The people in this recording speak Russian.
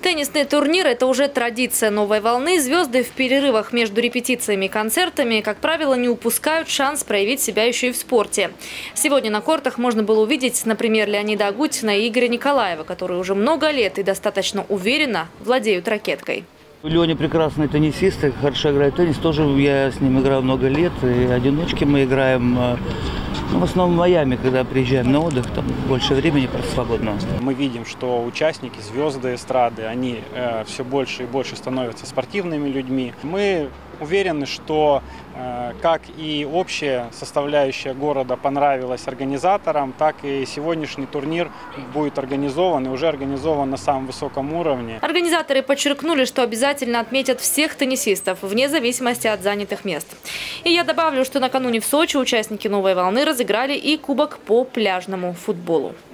Теннисный турнир – это уже традиция новой волны. Звезды в перерывах между репетициями и концертами, как правило, не упускают шанс проявить себя еще и в спорте. Сегодня на кортах можно было увидеть, например, Леонида Агутина и Игоря Николаева, которые уже много лет и достаточно уверенно владеют ракеткой. Леня прекрасный теннисист, хорошо играет в теннис. Тоже я с ним играю много лет. И одиночки мы играем. В основном в Майами, когда приезжаем на отдых, там больше времени просто свободного. Мы видим, что участники, звезды эстрады, они все больше и больше становятся спортивными людьми. Мы уверены, что как и общая составляющая города понравилась организаторам, так и сегодняшний турнир будет организован и уже организован на самом высоком уровне. Организаторы подчеркнули, что обязательно отметят всех теннисистов, вне зависимости от занятых мест. И я добавлю, что накануне в Сочи участники новой волны разыграли и кубок по пляжному футболу.